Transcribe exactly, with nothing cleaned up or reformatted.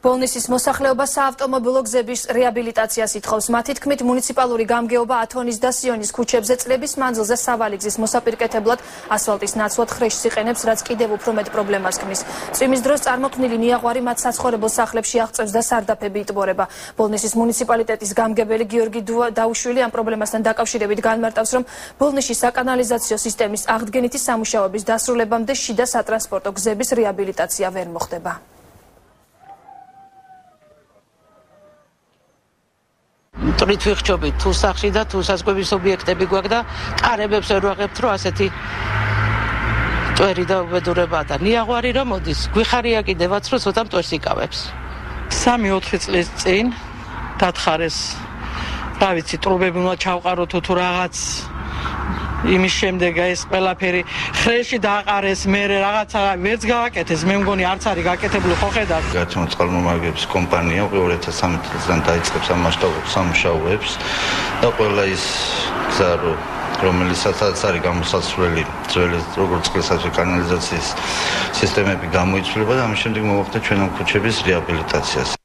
ბოლნისის მოსახლეობა საავტომობილო გზების რეაბილიტაციას ითხოვს. მათი თქმით, მუნიციპალური გამგეობა ათონის და სიონის ქუჩებზე წლების მანძილზე სავალი გზის მოსაპირკეთებლად ასფალტის ნაცვლად ხრეშს იყენებს, რაც კიდევ უფრო მეტ პრობლემას ქმნის. წვიმის დროს წარმოქმნილი ნიაღვარი მათ საცხოვრებელ სახლებში აღწევს და სარდაფები იტბორება. ბოლნისის მუნიციპალიტეტის გამგებელი გიორგი დაუშვილი ამ პრობლემასთან დაკავშირებით განმარტავს, რომ ბოლნისში საკანალიზაციო სისტემის აღდგენითი სამუშაოების დასრულებამდე შიდა სატრანსპორტო გზების რეაბილიტაცია ვერ მოხდება. Trit ვიხჩობით თუ სახში და თუ საზღვების ობიექტები გვაქვს და კარებებს ვერ ვაღებთ, რომ ასეთი ტვერი და უბედურება და ნიაღვარი რომ მოდის, გვიხარია კიდევაც რომ ცოტა მტვერს იკავებს. სამი ოთხი წლის წინ დათხარეს, რა ვიცი, ტრუბები უნდა ჩავყარო თუ თუ რაღაც იმის შემდეგ ეს ყველაფერი ხრეში დააყარეს, მე რაღაცა ვერც გავაკეთეს, მე მგონი არც არის გაკეთებული, ხო ხედავთ? გაჩვენოთ წყალმომარაგების კომპანია ორი ათას ცხრამეტი წლიდან დაიწყებს ამ მასშტაბურ სამუშაოებს და ყველა ის გზა რომელიცაც არის გამოსაცვლელი ძველი როგორც წყალსაცავი კანალიზაციის სისტემები გამოიცვლება და ამის შემდეგ მოვახდეთ ჩვენ ამ ქუჩების რეაბილიტაციას.